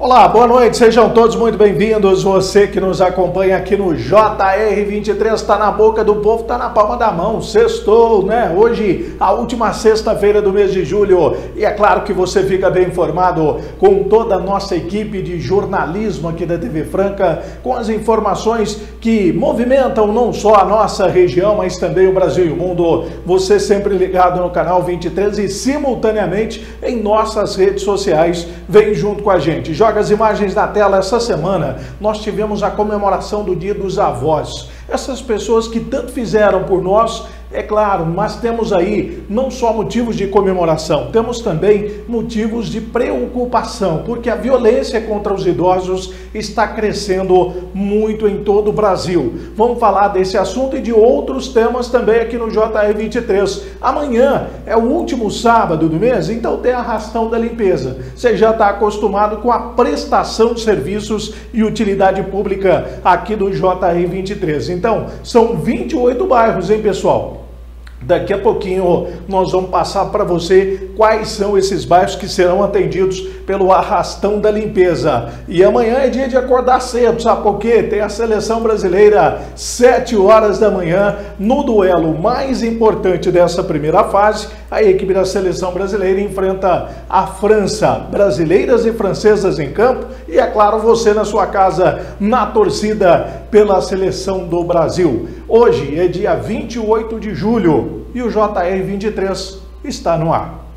Olá, boa noite, sejam todos muito bem-vindos. Você que nos acompanha aqui no JR23, está na boca do povo, está na palma da mão. Sextou, né? Hoje, a última sexta-feira do mês de julho. E é claro que você fica bem informado com toda a nossa equipe de jornalismo aqui da TV Franca, com as informações que movimentam não só a nossa região, mas também o Brasil e o mundo. Você sempre ligado no canal 23 e simultaneamente em nossas redes sociais. Vem junto com a gente. Joga as imagens na tela. Essa semana nós tivemos a comemoração do Dia dos Avós. Essas pessoas que tanto fizeram por nós, é claro, mas temos aí não só motivos de comemoração, temos também motivos de preocupação, porque a violência contra os idosos está crescendo muito em todo o Brasil. Vamos falar desse assunto e de outros temas também aqui no JR23. Amanhã é o último sábado do mês, então tem a arrastão da limpeza. Você já está acostumado com a prestação de serviços e utilidade pública aqui do JR23. Então, são 28 bairros, hein, pessoal? Daqui a pouquinho nós vamos passar para você quais são esses bairros que serão atendidos pelo arrastão da limpeza. E amanhã é dia de acordar cedo, sabe por quê? Tem a seleção brasileira 7 horas da manhã no duelo mais importante dessa primeira fase. A equipe da seleção brasileira enfrenta a França, brasileiras e francesas em campo e, é claro, você na sua casa na torcida pela seleção do Brasil. Hoje é dia 28 de julho e o JR23 está no ar.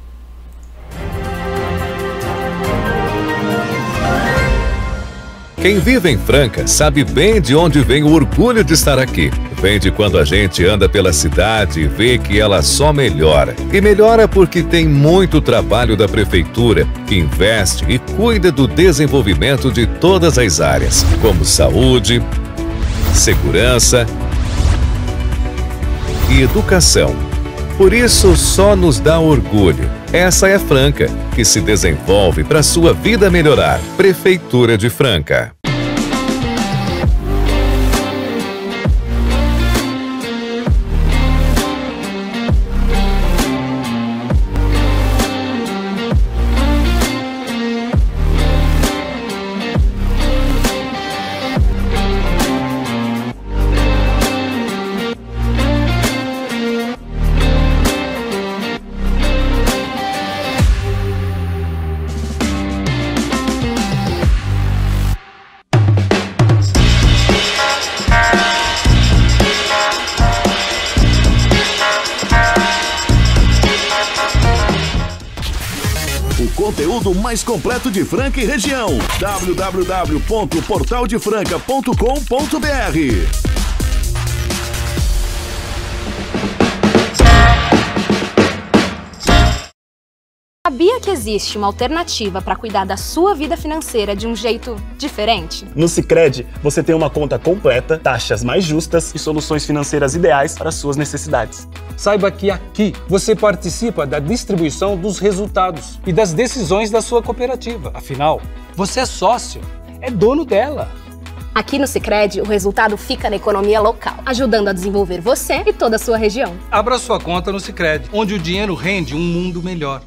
Quem vive em Franca sabe bem de onde vem o orgulho de estar aqui. Vem de quando a gente anda pela cidade e vê que ela só melhora. E melhora porque tem muito trabalho da prefeitura, que investe e cuida do desenvolvimento de todas as áreas, como saúde, segurança e educação. Por isso, só nos dá orgulho. Essa é Franca, que se desenvolve para sua vida melhorar. Prefeitura de Franca. Conteúdo mais completo de Franca e região. www.portaldefranca.com.br. Sabia que existe uma alternativa para cuidar da sua vida financeira de um jeito diferente? No Sicredi, você tem uma conta completa, taxas mais justas e soluções financeiras ideais para suas necessidades. Saiba que aqui você participa da distribuição dos resultados e das decisões da sua cooperativa. Afinal, você é sócio, é dono dela. Aqui no Sicredi, o resultado fica na economia local, ajudando a desenvolver você e toda a sua região. Abra sua conta no Sicredi, onde o dinheiro rende um mundo melhor.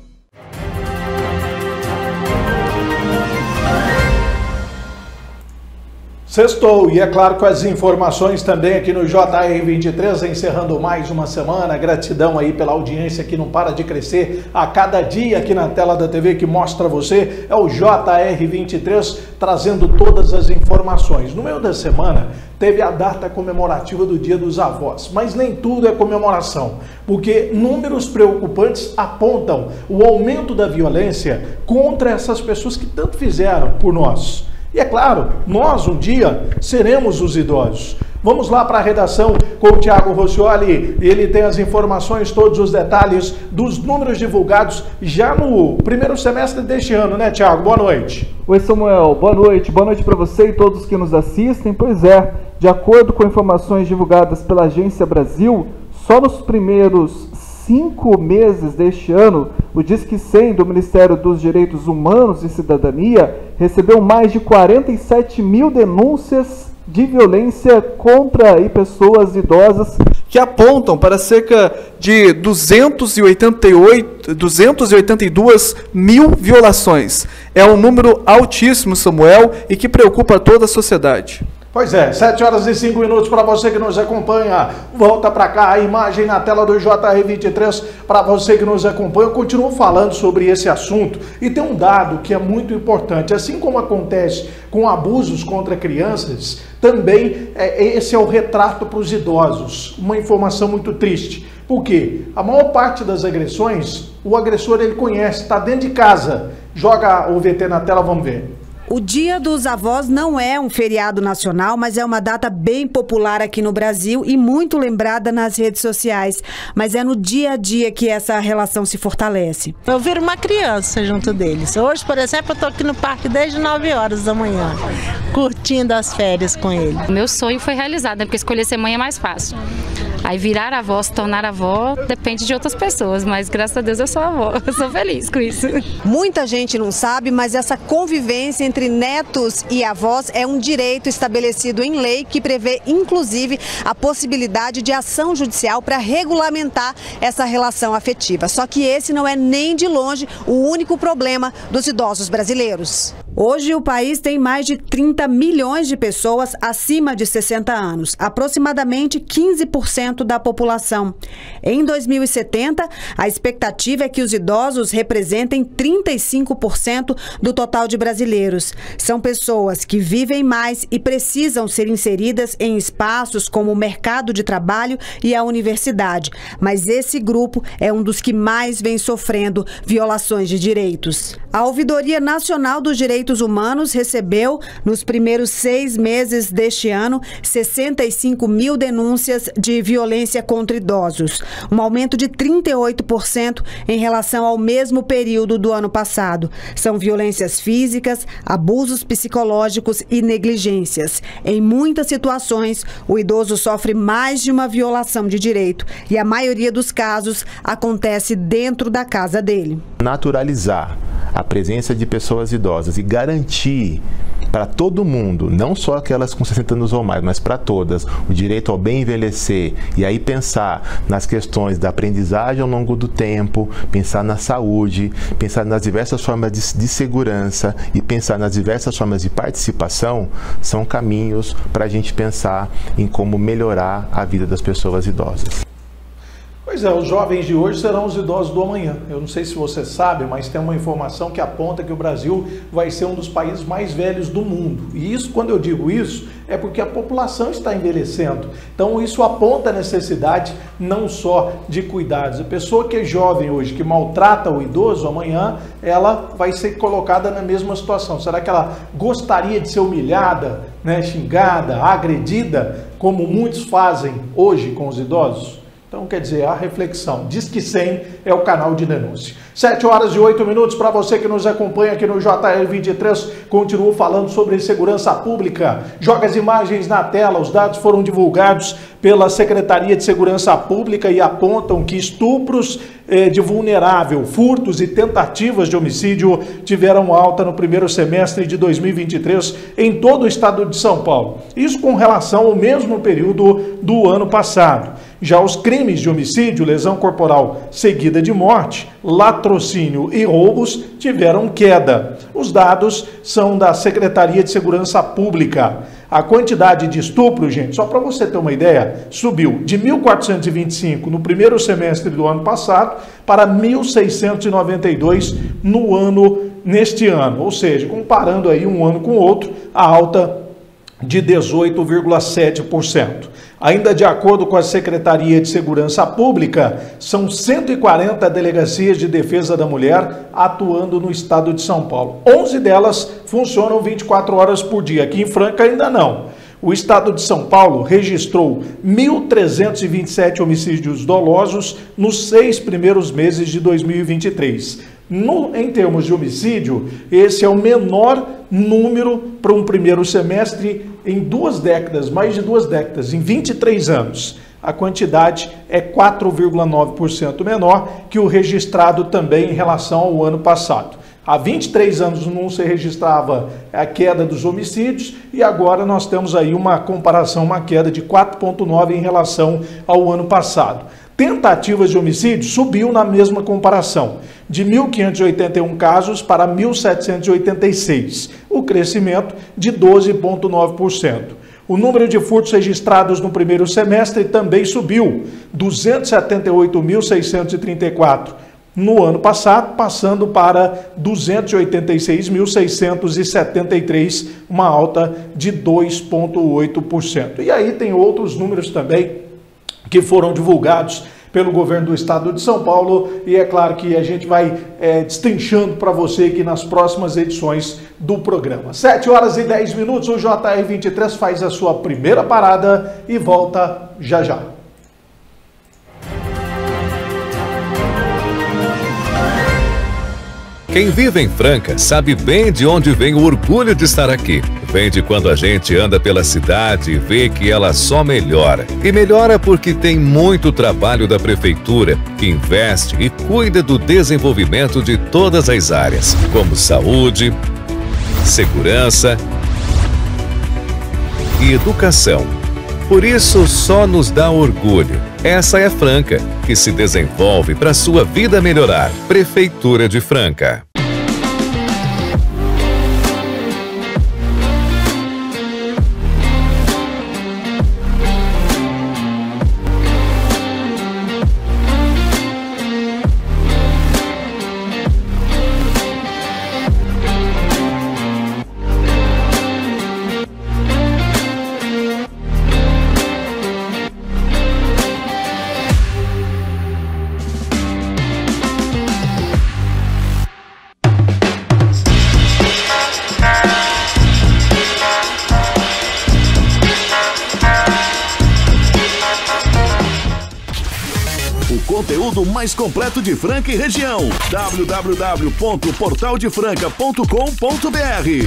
Sextou, e é claro com as informações também aqui no JR23, encerrando mais uma semana. Gratidão aí pela audiência que não para de crescer a cada dia aqui na tela da TV que mostra você. É o JR23 trazendo todas as informações. No meio da semana teve a data comemorativa do Dia dos Avós, mas nem tudo é comemoração, porque números preocupantes apontam o aumento da violência contra essas pessoas que tanto fizeram por nós. E é claro, nós um dia seremos os idosos. Vamos lá para a redação com o Thiago Rossioli, ele tem as informações, todos os detalhes dos números divulgados já no primeiro semestre deste ano, né, Thiago? Boa noite. Oi, Samuel, boa noite para você e todos que nos assistem. Pois é, de acordo com informações divulgadas pela Agência Brasil, só nos primeiros 5 meses deste ano, o Disque 100 do Ministério dos Direitos Humanos e Cidadania recebeu mais de 47 mil denúncias de violência contra pessoas idosas que apontam para cerca de 282 mil violações. É um número altíssimo, Samuel, e que preocupa toda a sociedade. Pois é, 7 horas e 5 minutos para você que nos acompanha. Volta para cá a imagem na tela do JR23 para você que nos acompanha. Eu continuo falando sobre esse assunto e tem um dado que é muito importante. Assim como acontece com abusos contra crianças, também esse é o retrato para os idosos. Uma informação muito triste. Por quê? A maior parte das agressões, o agressor ele conhece, está dentro de casa. Joga o VT na tela, vamos ver. O Dia dos Avós não é um feriado nacional, mas é uma data bem popular aqui no Brasil e muito lembrada nas redes sociais. Mas é no dia a dia que essa relação se fortalece. Eu viro uma criança junto deles. Hoje, por exemplo, eu estou aqui no parque desde 9 horas da manhã, curtindo as férias com ele. O meu sonho foi realizado, né? Porque escolher ser mãe é mais fácil. Aí virar avó, se tornar avó, depende de outras pessoas, mas graças a Deus eu sou avó, eu sou feliz com isso. Muita gente não sabe, mas essa convivência entre netos e avós é um direito estabelecido em lei que prevê, inclusive, a possibilidade de ação judicial para regulamentar essa relação afetiva. Só que esse não é nem de longe o único problema dos idosos brasileiros. Hoje o país tem mais de 30 milhões de pessoas acima de 60 anos, aproximadamente 15% da população. Em 2070, a expectativa é que os idosos representem 35% do total de brasileiros. São pessoas que vivem mais e precisam ser inseridas em espaços como o mercado de trabalho e a universidade. Mas esse grupo é um dos que mais vem sofrendo violações de direitos. A Ouvidoria Nacional dos Direitos Humanos recebeu, nos primeiros 6 meses deste ano, 65 mil denúncias de violência contra idosos, um aumento de 38% em relação ao mesmo período do ano passado. São violências físicas, abusos psicológicos e negligências. Em muitas situações, o idoso sofre mais de uma violação de direito e a maioria dos casos acontece dentro da casa dele. Naturalizar a presença de pessoas idosas e garantir para todo mundo, não só aquelas com 60 anos ou mais, mas para todas, o direito ao bem envelhecer, e aí pensar nas questões da aprendizagem ao longo do tempo, pensar na saúde, pensar nas diversas formas de segurança e pensar nas diversas formas de participação, são caminhos para a gente pensar em como melhorar a vida das pessoas idosas. Pois é, os jovens de hoje serão os idosos do amanhã. Eu não sei se você sabe, mas tem uma informação que aponta que o Brasil vai ser um dos países mais velhos do mundo. E isso, quando eu digo isso, é porque a população está envelhecendo. Então isso aponta a necessidade não só de cuidados. A pessoa que é jovem hoje, que maltrata o idoso, amanhã ela vai ser colocada na mesma situação. Será que ela gostaria de ser humilhada, né, xingada, agredida, como muitos fazem hoje com os idosos? Então, quer dizer, a reflexão. Disque 100 é o canal de denúncia. 7 horas e 8 minutos para você que nos acompanha aqui no JR23. Continuo falando sobre segurança pública. Joga as imagens na tela. Os dados foram divulgados pela Secretaria de Segurança Pública e apontam que estupros de vulnerável, furtos e tentativas de homicídio tiveram alta no primeiro semestre de 2023 em todo o estado de São Paulo. Isso com relação ao mesmo período do ano passado. Já os crimes de homicídio, lesão corporal seguida de morte, latrocínio e roubos tiveram queda. Os dados são da Secretaria de Segurança Pública. A quantidade de estupro, gente, só para você ter uma ideia, subiu de 1.425 no primeiro semestre do ano passado para 1.692 neste ano. Ou seja, comparando aí um ano com o outro, a alta de 18,7%. Ainda de acordo com a Secretaria de Segurança Pública, são 140 delegacias de defesa da mulher atuando no estado de São Paulo. 11 delas funcionam 24 horas por dia. Aqui em Franca ainda não. O estado de São Paulo registrou 1.327 homicídios dolosos nos 6 primeiros meses de 2023. Em termos de homicídio, esse é o menor número para um primeiro semestre em 2 décadas, mais de 2 décadas, em 23 anos. A quantidade é 4,9% menor que o registrado também em relação ao ano passado. Há 23 anos não se registrava a queda dos homicídios e agora nós temos aí uma comparação, uma queda de 4,9 em relação ao ano passado. Tentativas de homicídio subiu na mesma comparação, de 1.581 casos para 1.786, o crescimento de 12,9%. O número de furtos registrados no primeiro semestre também subiu, 278.634 no ano passado, passando para 286.673, uma alta de 2,8%. E aí tem outros números também que foram divulgados pelo governo do estado de São Paulo e é claro que a gente vai destrinchando para você aqui nas próximas edições do programa. 7h10, o JR 23 faz a sua primeira parada e volta já já. Quem vive em Franca sabe bem de onde vem o orgulho de estar aqui. Vem de quando a gente anda pela cidade e vê que ela só melhora. E melhora porque tem muito trabalho da prefeitura, que investe e cuida do desenvolvimento de todas as áreas, como saúde, segurança e educação. Por isso, só nos dá orgulho. Essa é Franca, que se desenvolve para sua vida melhorar. Prefeitura de Franca. Conteúdo mais completo de Franca e região. www.portaldefranca.com.br.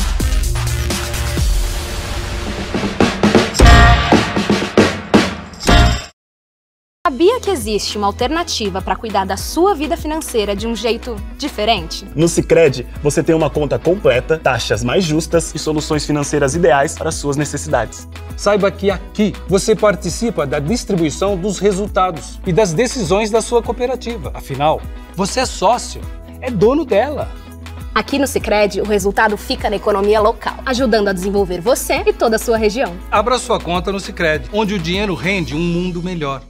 Sabia que existe uma alternativa para cuidar da sua vida financeira de um jeito diferente? No Sicredi, você tem uma conta completa, taxas mais justas e soluções financeiras ideais para suas necessidades. Saiba que aqui você participa da distribuição dos resultados e das decisões da sua cooperativa. Afinal, você é sócio, é dono dela. Aqui no Sicredi, o resultado fica na economia local, ajudando a desenvolver você e toda a sua região. Abra sua conta no Sicredi, onde o dinheiro rende um mundo melhor.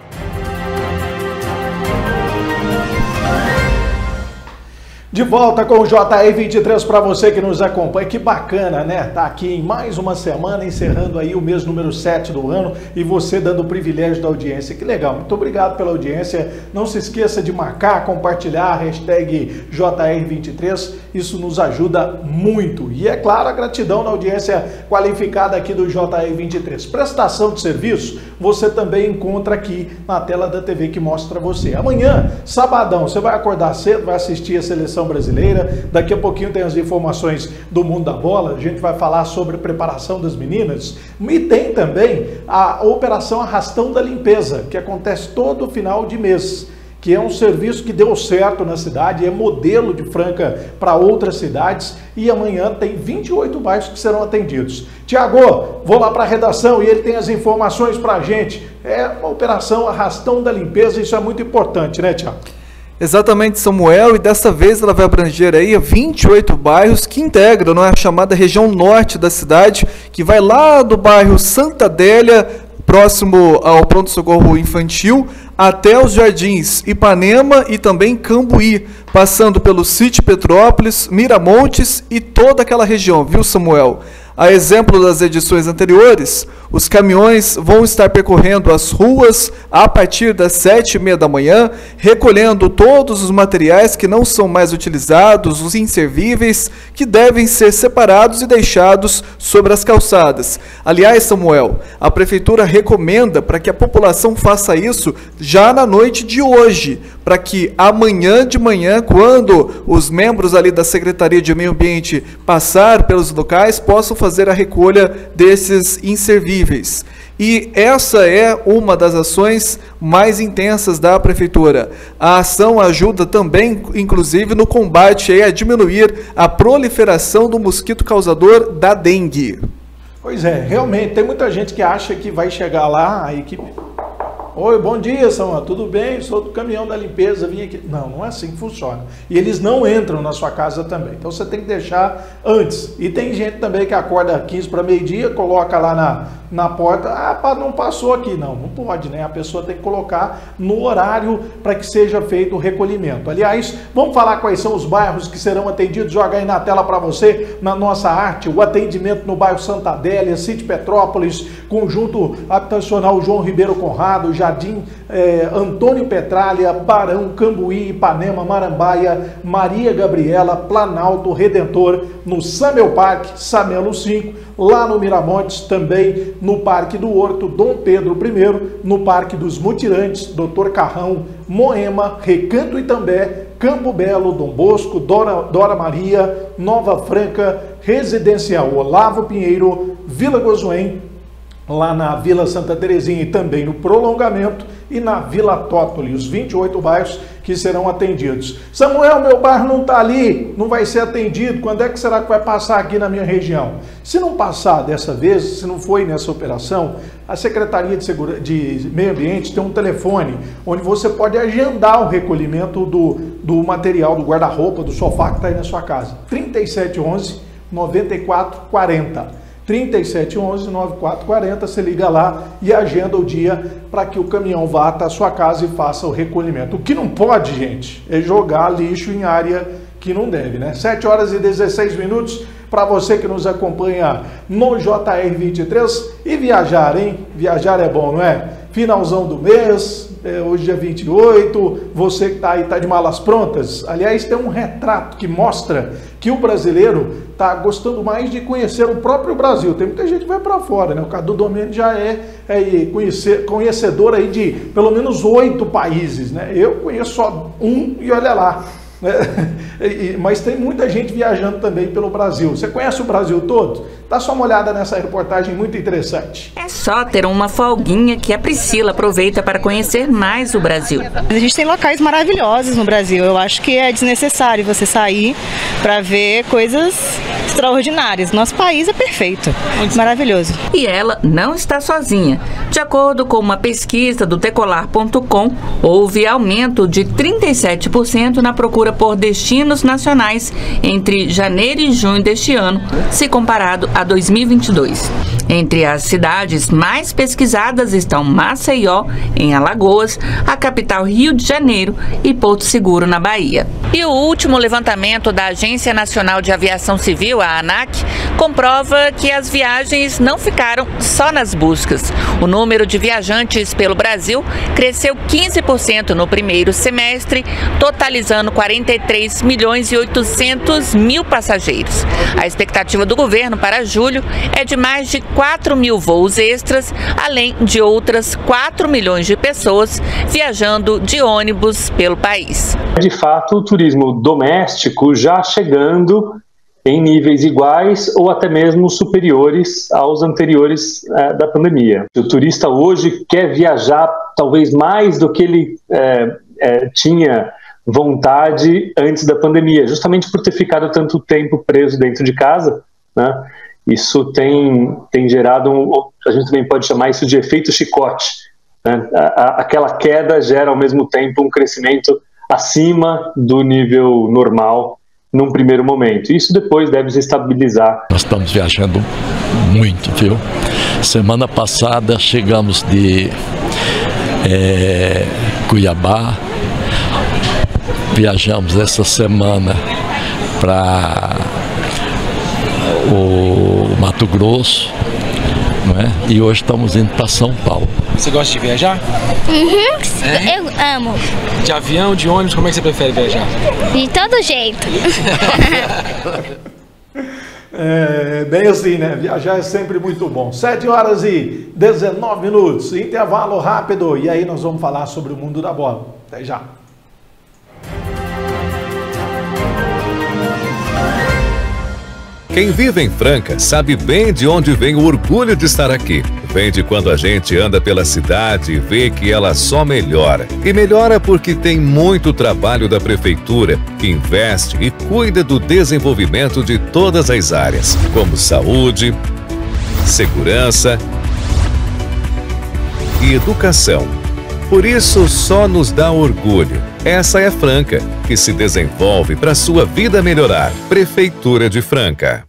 De volta com o JR 23 para você que nos acompanha. Que bacana, né? Tá aqui em mais uma semana, encerrando aí o mês número 7 do ano e você dando o privilégio da audiência. Que legal, muito obrigado pela audiência. Não se esqueça de marcar, compartilhar a hashtag JR23, isso nos ajuda muito. E é claro, a gratidão na audiência qualificada aqui do JR23. Prestação de serviço, você também encontra aqui na tela da TV que mostra você. Amanhã, sabadão, você vai acordar cedo, vai assistir a seleção brasileira. Daqui a pouquinho tem as informações do mundo da bola. A gente vai falar sobre a preparação das meninas. E tem também a Operação Arrastão da Limpeza, que acontece todo final de mês, que é um serviço que deu certo na cidade, é modelo de Franca para outras cidades, e amanhã tem 28 bairros que serão atendidos. Tiago, vou lá para a redação e ele tem as informações para a gente. É uma Operação Arrastão da Limpeza, isso é muito importante, né, Tiago? Exatamente, Samuel, e dessa vez ela vai abranger aí 28 bairros que integram, não é, a chamada região norte da cidade, que vai lá do bairro Santa Adélia, próximo ao pronto-socorro infantil, até os Jardins Ipanema e também Cambuí, passando pelo Sítio Petrópolis, Miramontes e toda aquela região, viu, Samuel? A exemplo das edições anteriores, os caminhões vão estar percorrendo as ruas a partir das 7h30 da manhã, recolhendo todos os materiais que não são mais utilizados, os inservíveis, que devem ser separados e deixados sobre as calçadas. Aliás, Samuel, a Prefeitura recomenda para que a população faça isso já na noite de hoje, para que amanhã de manhã, quando os membros ali da Secretaria de Meio Ambiente passar pelos locais, possam fazer a recolha desses inservíveis. E essa é uma das ações mais intensas da Prefeitura. A ação ajuda também, inclusive, no combate a diminuir a proliferação do mosquito causador da dengue. Pois é, realmente, tem muita gente que acha que vai chegar lá, a equipe... Oi, bom dia, Samuel, tudo bem? Sou do caminhão da limpeza, vim aqui. Não, não é assim que funciona. E eles não entram na sua casa também. Então você tem que deixar antes. E tem gente também que acorda 15 para meio-dia, coloca lá na porta, não passou aqui. Não pode, né? A pessoa tem que colocar no horário para que seja feito o recolhimento. Aliás, vamos falar quais são os bairros que serão atendidos. Joga aí na tela para você, na nossa arte, o atendimento no bairro Santa Adélia, Sítio Petrópolis, Conjunto Habitacional João Ribeiro Conrado, Jardim Antônio Petralha, Barão, Cambuí, Ipanema, Marambaia, Maria Gabriela, Planalto, Redentor, no Samel Parque, Samelo 5, lá no Miramontes, também no Parque do Horto, Dom Pedro I, no Parque dos Mutirantes, Doutor Carrão, Moema, Recanto Itambé, Campo Belo, Dom Bosco, Dora Maria, Nova Franca, Residencial Olavo Pinheiro, Vila Gozoém, lá na Vila Santa Terezinha e também no Prolongamento, e na Vila Tótoli, os 28 bairros que serão atendidos. Samuel, meu bairro não está ali, não vai ser atendido, quando é que será que vai passar aqui na minha região? Se não passar dessa vez, se não foi nessa operação, a Secretaria de Meio Ambiente tem um telefone onde você pode agendar o recolhimento do material, do guarda-roupa, do sofá que está aí na sua casa. 3711-9440. 3711-9440, você liga lá e agenda o dia para que o caminhão vá até a sua casa e faça o recolhimento. O que não pode, gente, é jogar lixo em área que não deve, né? 7 horas e 16 minutos para você que nos acompanha no JR 23 e viajar, hein? Viajar é bom, não é? Finalzão do mês, hoje é 28, você que está aí, está de malas prontas. Aliás, tem um retrato que mostra que o brasileiro está gostando mais de conhecer o próprio Brasil. Tem muita gente que vai para fora, né? O Cadu Domênio já é conhecedor aí de pelo menos 8 países, né? Eu conheço só um e olha lá. Mas tem muita gente viajando também pelo Brasil. Você conhece o Brasil todo? Dá só uma olhada nessa reportagem muito interessante. É só ter uma folguinha que a Priscila aproveita para conhecer mais o Brasil. A gente tem locais maravilhosos no Brasil. Eu acho que é desnecessário você sair para ver coisas extraordinárias. Nosso país é perfeito, maravilhoso. E ela não está sozinha. De acordo com uma pesquisa do Decolar.com, houve aumento de 37% na procura por destinos nacionais entre janeiro e junho deste ano, se comparado a 2022. Entre as cidades mais pesquisadas estão Maceió, em Alagoas, a capital Rio de Janeiro e Porto Seguro, na Bahia. E o último levantamento da Agência Nacional de Aviação Civil, a ANAC, comprova que as viagens não ficaram só nas buscas. O número de viajantes pelo Brasil cresceu 15% no primeiro semestre, totalizando 43 milhões e 800 mil passageiros. A expectativa do governo para julho é de mais de 4 mil voos extras, além de outras 4 milhões de pessoas viajando de ônibus pelo país. De fato, o turismo doméstico já chegando em níveis iguais ou até mesmo superiores aos anteriores da pandemia. O turista hoje quer viajar talvez mais do que ele tinha vontade antes da pandemia, justamente por ter ficado tanto tempo preso dentro de casa, né? Isso tem gerado, a gente também pode chamar isso de efeito chicote, né? Aquela queda gera ao mesmo tempo um crescimento acima do nível normal num primeiro momento. Isso depois deve se estabilizar. Nós estamos viajando muito, viu? Semana passada chegamos de Cuiabá, viajamos essa semana para o Mato Grosso, não é? E hoje estamos indo para São Paulo. Você gosta de viajar? Uhum, eu amo. De avião, de ônibus, como é que você prefere viajar? De todo jeito. Bem assim, né? Viajar é sempre muito bom. 7 horas e 19 minutos, intervalo rápido, e aí nós vamos falar sobre o mundo da bola. Até já. Quem vive em Franca sabe bem de onde vem o orgulho de estar aqui. Vem de quando a gente anda pela cidade e vê que ela só melhora. E melhora porque tem muito trabalho da prefeitura, que investe e cuida do desenvolvimento de todas as áreas, como saúde, segurança e educação. Por isso, só nos dá orgulho. Essa é Franca, que se desenvolve para sua vida melhorar. Prefeitura de Franca.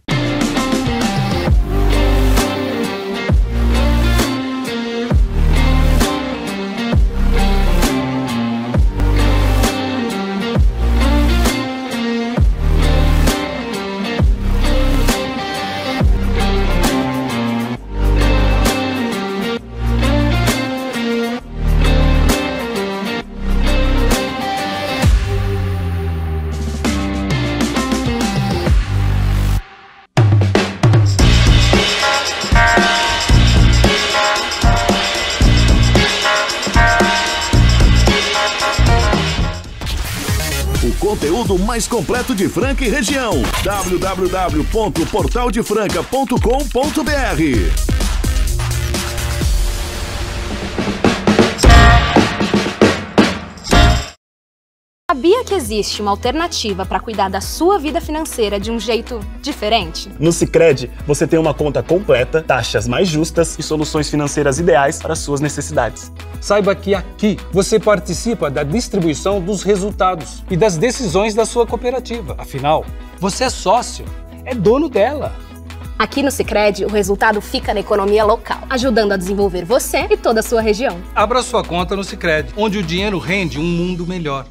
Conteúdo mais completo de Franca e região. www.portaldefranca.com.br. Sabia que existe uma alternativa para cuidar da sua vida financeira de um jeito diferente? No Sicredi, você tem uma conta completa, taxas mais justas e soluções financeiras ideais para suas necessidades. Saiba que aqui você participa da distribuição dos resultados e das decisões da sua cooperativa. Afinal, você é sócio, é dono dela. Aqui no Sicredi, o resultado fica na economia local, ajudando a desenvolver você e toda a sua região. Abra sua conta no Sicredi, onde o dinheiro rende um mundo melhor.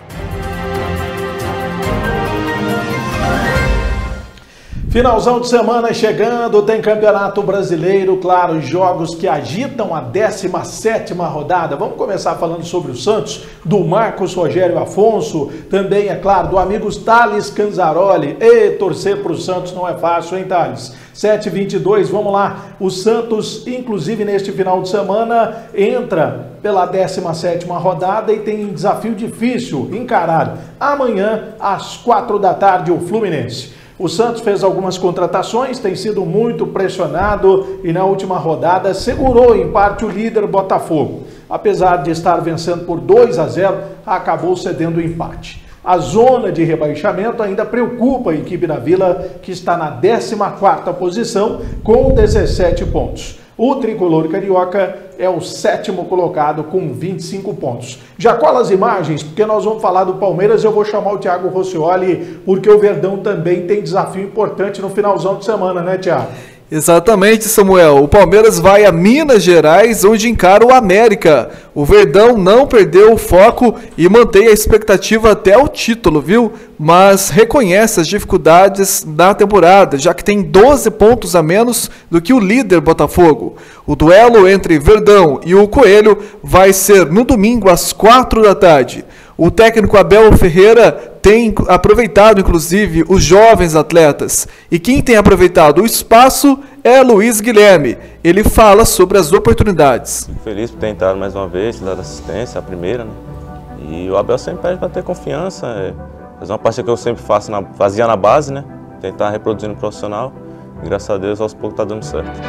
Finalzão de semana chegando, tem Campeonato Brasileiro, claro, jogos que agitam a 17ª rodada. Vamos começar falando sobre o Santos, do Marcos Rogério Afonso, também, é claro, do amigo Thales Canzaroli. E torcer para o Santos não é fácil, hein, Thales? 7h22, vamos lá. O Santos, inclusive neste final de semana, entra pela 17ª rodada e tem um desafio difícil encarado. Amanhã, às 4 da tarde, o Fluminense. O Santos fez algumas contratações, tem sido muito pressionado e na última rodada segurou em parte o líder Botafogo. Apesar de estar vencendo por 2-0, acabou cedendo o empate. A zona de rebaixamento ainda preocupa a equipe da Vila, que está na 14ª posição com 17 pontos. O tricolor carioca é o 7º colocado com 25 pontos. Já cola as imagens, porque nós vamos falar do Palmeiras. Eu vou chamar o Thiago Rossioli, porque o Verdão também tem desafio importante no finalzão de semana, né, Thiago? Exatamente, Samuel. O Palmeiras vai a Minas Gerais, onde encara o América. O Verdão não perdeu o foco e mantém a expectativa até o título, viu? Mas reconhece as dificuldades da temporada, já que tem 12 pontos a menos do que o líder Botafogo. O duelo entre Verdão e o Coelho vai ser no domingo às 4 da tarde. O técnico Abel Ferreira tem aproveitado, inclusive, os jovens atletas. E quem tem aproveitado o espaço é Luiz Guilherme. Ele fala sobre as oportunidades. Fico feliz por ter entrado mais uma vez, dar assistência, a primeira, né? E o Abel sempre pede para ter confiança, fazer uma parte que eu sempre fazia na base, né? Tentar reproduzir no profissional. E graças a Deus, aos poucos está dando certo.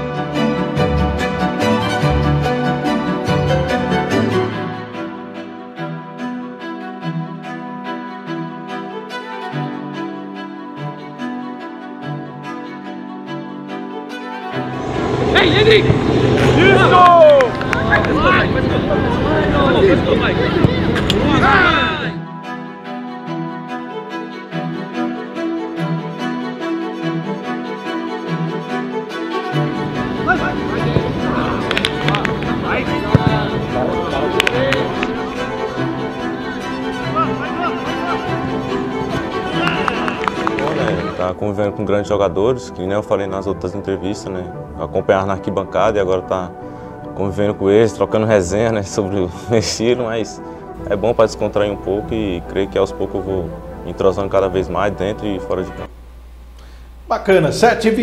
Ei, Henrique! Isso! Tá convivendo com grandes jogadores, que nem eu falei nas outras entrevistas, né? Acompanhar na arquibancada e agora tá convivendo com eles, trocando resenha, né, sobre o estilo, mas é bom para descontrair um pouco e creio que aos poucos eu vou entrosando cada vez mais dentro e fora de campo. Bacana,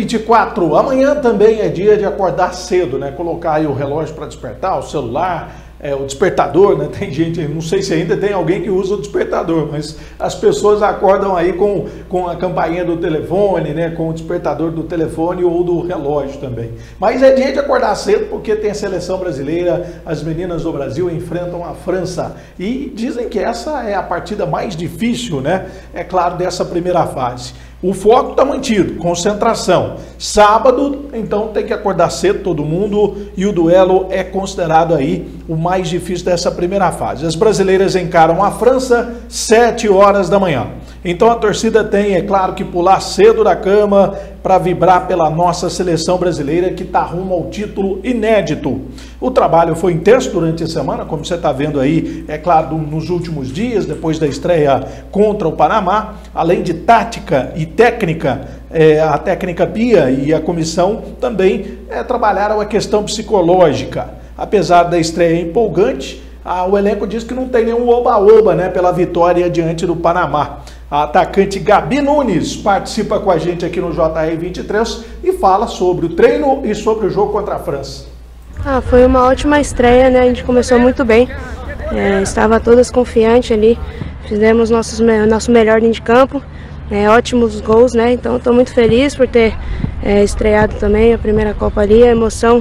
7h24. Amanhã também é dia de acordar cedo, né? Colocar aí o relógio para despertar, o celular, o despertador, né? Tem gente, não sei se ainda tem alguém que usa o despertador, mas as pessoas acordam aí com a campainha do telefone, né? Com o despertador do telefone ou do relógio também. Mas é dia de acordar cedo porque tem a seleção brasileira, as meninas do Brasil enfrentam a França e dizem que essa é a partida mais difícil, né? É claro, dessa primeira fase. O foco está mantido, concentração. Sábado, então, tem que acordar cedo todo mundo e o duelo é considerado aí o mais difícil dessa primeira fase. As brasileiras encaram a França 7 horas da manhã. Então a torcida tem, é claro, que pular cedo da cama para vibrar pela nossa seleção brasileira que está rumo ao título inédito. O trabalho foi intenso durante a semana, como você está vendo aí, é claro, nos últimos dias, depois da estreia contra o Panamá, além de tática e técnica, a técnica Bia e a comissão também trabalharam a questão psicológica. Apesar da estreia empolgante, o elenco diz que não tem nenhum oba-oba, né, pela vitória diante do Panamá. A atacante Gabi Nunes participa com a gente aqui no JR 23 e fala sobre o treino e sobre o jogo contra a França. Foi uma ótima estreia, né? A gente começou muito bem, estava todas confiantes ali, fizemos nosso melhor dentro de campo, ótimos gols, né? Então estou muito feliz por ter estreado também a primeira Copa ali, a emoção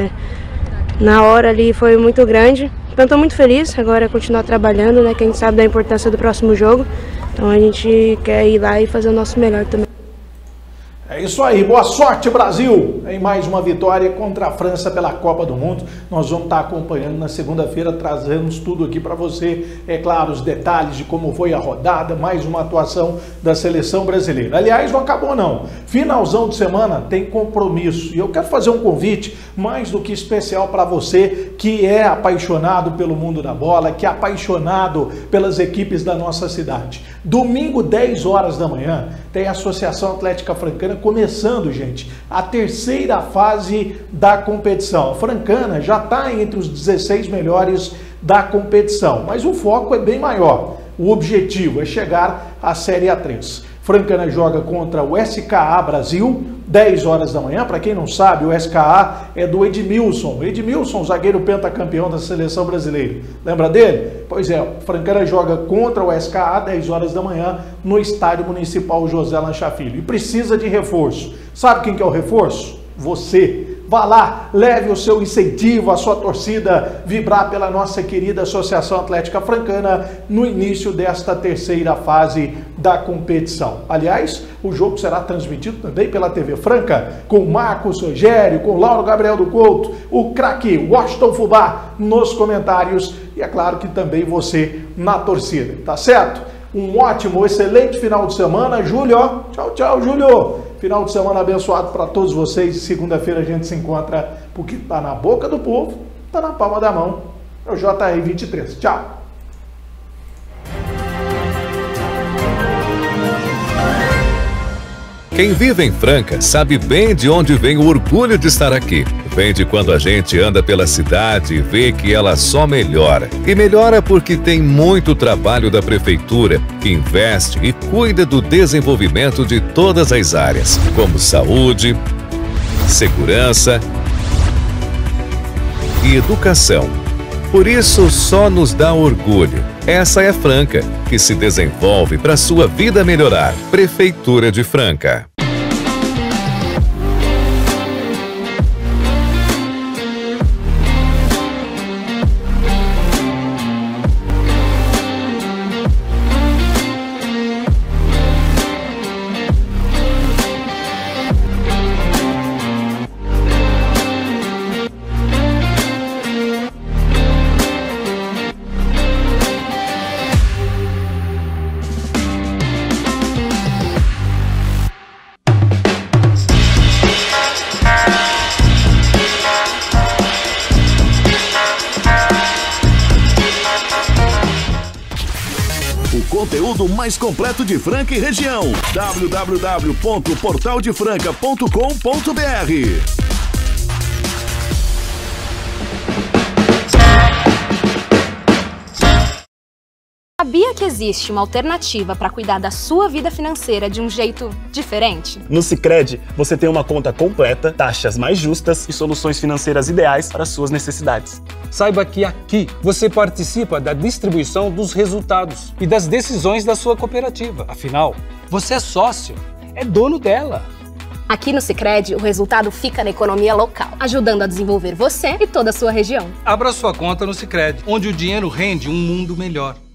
na hora ali foi muito grande. Então estou muito feliz, agora é continuar trabalhando, né? Que a gente sabe da importância do próximo jogo. Então a gente quer ir lá e fazer o nosso melhor também. É isso aí, boa sorte Brasil em mais uma vitória contra a França pela Copa do Mundo. Nós vamos estar acompanhando na segunda-feira, trazemos tudo aqui para você, é claro, os detalhes de como foi a rodada, mais uma atuação da seleção brasileira. Aliás, não acabou não, finalzão de semana tem compromisso e eu quero fazer um convite mais do que especial para você que é apaixonado pelo mundo da bola, que é apaixonado pelas equipes da nossa cidade. Domingo, 10 horas da manhã, tem a Associação Atlética Francana começando, gente, a terceira fase da competição. A Francana já está entre os 16 melhores da competição, mas o foco é bem maior. O objetivo é chegar à Série A3. Francana joga contra o SKA Brasil, 10 horas da manhã. Para quem não sabe, o SKA é do Edmilson. Edmilson, zagueiro pentacampeão da seleção brasileira. Lembra dele? Pois é, Francana joga contra o SKA, 10 horas da manhã, no Estádio Municipal José Lancha Filho. E precisa de reforço. Sabe quem que é o reforço? Você. Vá lá, leve o seu incentivo, a sua torcida, vibrar pela nossa querida Associação Atlética Francana no início desta terceira fase da competição. Aliás, o jogo será transmitido também pela TV Franca, com Marcos Rogério, com Lauro Gabriel do Couto, o craque Washington Fubá nos comentários e é claro que também você na torcida, tá certo? Um ótimo, excelente final de semana, Júlio, tchau, tchau, Júlio. Final de semana abençoado para todos vocês. Segunda-feira a gente se encontra porque tá na boca do povo, tá na palma da mão. É o JR 23. Tchau. Quem vive em Franca sabe bem de onde vem o orgulho de estar aqui. Vem de quando a gente anda pela cidade e vê que ela só melhora. E melhora porque tem muito trabalho da prefeitura, que investe e cuida do desenvolvimento de todas as áreas, como saúde, segurança e educação. Por isso, só nos dá orgulho. Essa é Franca, que se desenvolve para sua vida melhorar. Prefeitura de Franca. Conteúdo mais completo de Franca e região. www.portaldefranca.com.br. Sabia que existe uma alternativa para cuidar da sua vida financeira de um jeito diferente? No Sicredi, você tem uma conta completa, taxas mais justas e soluções financeiras ideais para suas necessidades. Saiba que aqui você participa da distribuição dos resultados e das decisões da sua cooperativa. Afinal, você é sócio, é dono dela. Aqui no Sicredi, o resultado fica na economia local, ajudando a desenvolver você e toda a sua região. Abra sua conta no Sicredi, onde o dinheiro rende um mundo melhor.